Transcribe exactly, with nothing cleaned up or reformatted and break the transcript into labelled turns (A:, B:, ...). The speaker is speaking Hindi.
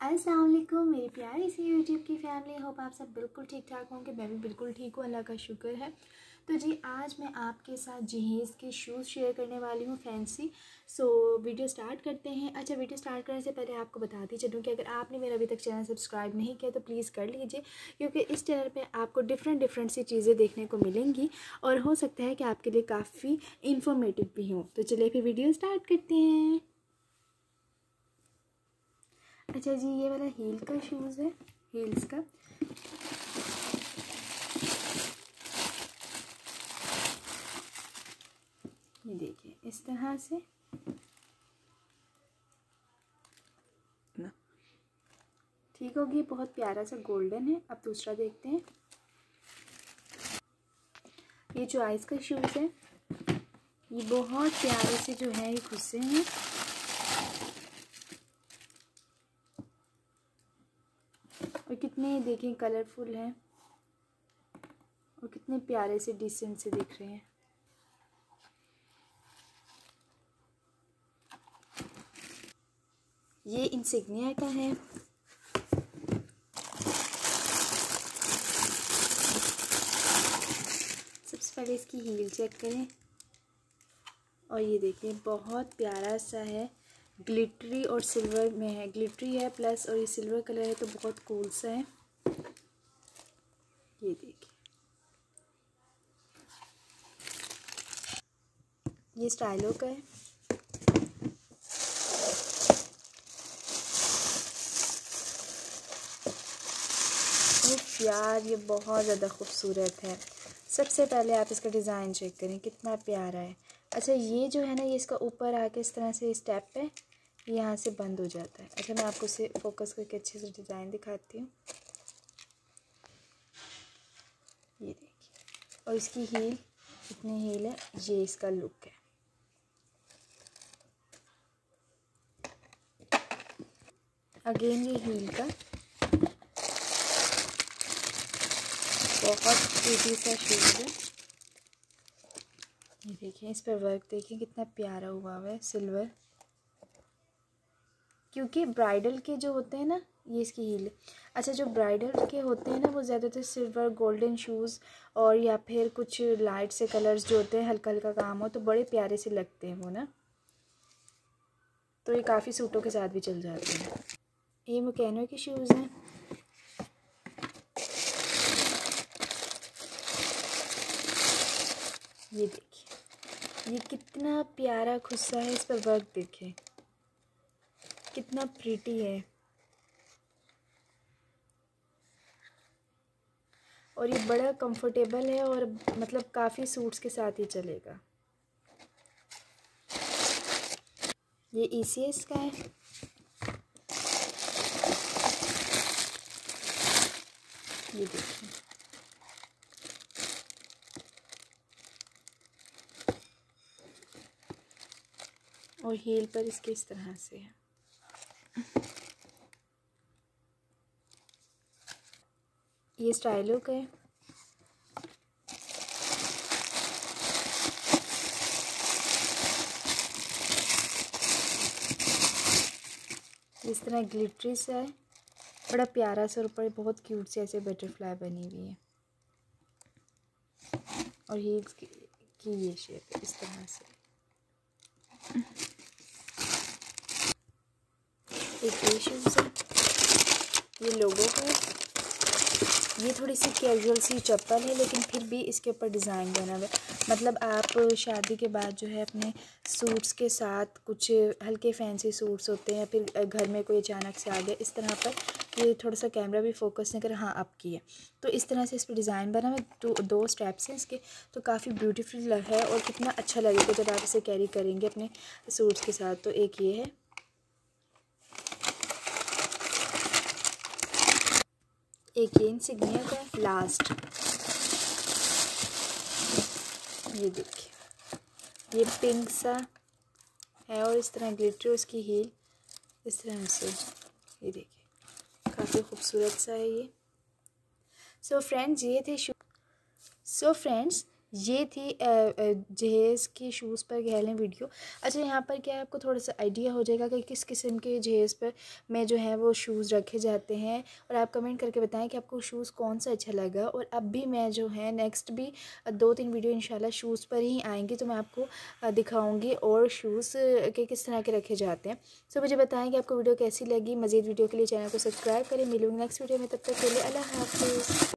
A: अस्सलाम वालेकुम मेरी प्यारी सी यूट्यूब की फैमिली। होप आप सब बिल्कुल ठीक ठाक होंगे। मैं भी बिल्कुल ठीक हूँ, अल्लाह का शुक्र है। तो जी आज मैं आपके साथ जहेज़ के शूज़ शेयर करने वाली हूँ, फैंसी। सो वीडियो स्टार्ट करते हैं। अच्छा, वीडियो स्टार्ट करने से पहले आपको बताती चलूँ कि अगर आपने मेरा अभी तक चैनल सब्सक्राइब नहीं किया तो प्लीज़ कर लीजिए, क्योंकि इस चैनल पे आपको डिफरेंट डिफरेंट सी चीज़ें देखने को मिलेंगी और हो सकता है कि आपके लिए काफ़ी इंफॉर्मेटिव भी हों। तो चलिए फिर वीडियो स्टार्ट करते हैं। अच्छा जी, ये वाला हील का शूज़ है, हील्स का। ये देखिए इस तरह से ना, ठीक होगी। बहुत प्यारा सा गोल्डन है। अब दूसरा देखते हैं। ये चॉइस का शूज़ है। ये बहुत प्यारे से जो है ये खुसे हैं और कितने देखें कलरफुल हैं और कितने प्यारे से डिसेंट से दिख रहे हैं। ये इंसिग्निया का है। सबसे पहले इसकी हील चेक करें और ये देखिए बहुत प्यारा सा है, ग्लिटरी और सिल्वर में है। ग्लिटरी है प्लस और ये सिल्वर कलर है तो बहुत कूल सा है। ये देखिए, ये स्टाइलो का है। यार ये बहुत ज़्यादा खूबसूरत है। सबसे पहले आप इसका डिज़ाइन चेक करें, कितना प्यारा है। अच्छा, ये जो है ना, ये इसका ऊपर आके इस तरह से स्टेप पे यहाँ से बंद हो जाता है। अच्छा, मैं आपको इसे फोकस करके अच्छे से डिज़ाइन दिखाती हूँ। ये देखिए, और इसकी हील, इतनी हील है। ये इसका लुक है। अगेन ये हील का बहुत प्रीटी सा शूज़ है। ये देखिए, इस पर वर्क देखिए कितना प्यारा हुआ हुआ है, सिल्वर। क्योंकि ब्राइडल के जो होते हैं ना, ये इसकी हील है। अच्छा, जो ब्राइडल के होते हैं ना, वो ज़्यादातर सिल्वर गोल्डन शूज़ और या फिर कुछ लाइट से कलर्स जो होते हैं, हल्का हल्का काम हो तो बड़े प्यारे से लगते हैं वो ना। तो ये काफ़ी सूटों के साथ भी चल जाते हैं। ये मोकैनो के शूज़ हैं। ये देखिए, ये कितना प्यारा खुस्सा है। इस पर वर्क देखें कितना प्रीटी है और ये बड़ा कंफर्टेबल है और मतलब काफ़ी सूट्स के साथ ही चलेगा। ये ई सी एस का है। ये देखिए, और हील पर इसके इस तरह से है। ये स्टाइलो का है। इस तरह ग्लिटरी सा है, बड़ा प्यारा सा, और ऊपर बहुत क्यूट से ऐसे बटरफ्लाई बनी हुई है और हील्स की, की ये शेप है इस तरह से। एक ये शूज़ है, ये लोगो का है। ये थोड़ी सी कैजुअल सी चप्पल है, लेकिन फिर भी इसके ऊपर डिज़ाइन बना हुआ है। मतलब आप शादी के बाद जो है अपने सूट्स के साथ, कुछ हल्के फैंसी सूट्स होते हैं या फिर घर में कोई अचानक से आ गया, इस तरह पर ये थोड़ा सा कैमरा भी फोकस नहीं कर, हाँ अब की है तो इस तरह से इस पर डिज़ाइन बना हुआ है। दो दो स्टेप्स हैं इसके, तो काफ़ी ब्यूटीफुल है और कितना अच्छा लगेगा जब आप इसे कैरी करेंगे अपने सूट्स के साथ। तो एक ये है। एक ये इंसिग्निया का है, लास्ट। ये देखिए, ये पिंक सा है और इस तरह ग्लिटर, उसकी हील इस तरह से। ये देखिए काफ़ी खूबसूरत सा है ये। सो फ्रेंड्स, ये थे शू सो फ्रेंड्स ये थी जहेज़ के शूज़ पर कह लें वीडियो। अच्छा, यहाँ पर क्या है, आपको थोड़ा सा आइडिया हो जाएगा कि किस किस्म के जहेज़ पर में जो है वो शूज़ रखे जाते हैं, और आप कमेंट करके बताएं कि आपको शूज़ कौन सा अच्छा लगा। और अब भी मैं जो है नेक्स्ट भी दो तीन वीडियो इंशाल्लाह शूज़ पर ही आएंगी, तो मैं आपको दिखाऊँगी और शूज़ के किस तरह के रखे जाते हैं। सो मुझे बताएं कि आपको वीडियो कैसी लगी। मज़ीद वीडियो के लिए चैनल को सब्सक्राइब करें। मिलूँगी नेक्स्ट वीडियो में, तब तक के लिए अल्लाह हाफ़िज़।